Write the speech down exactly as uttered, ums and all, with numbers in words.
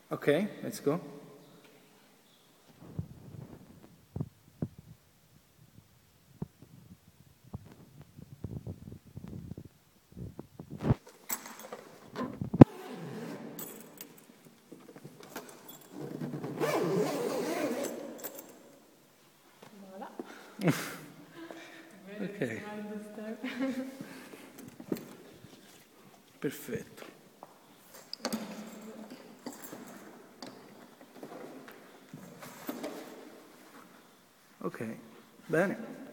Okay, let's go. Voilà. Ok. Perfetto. Ok, bene.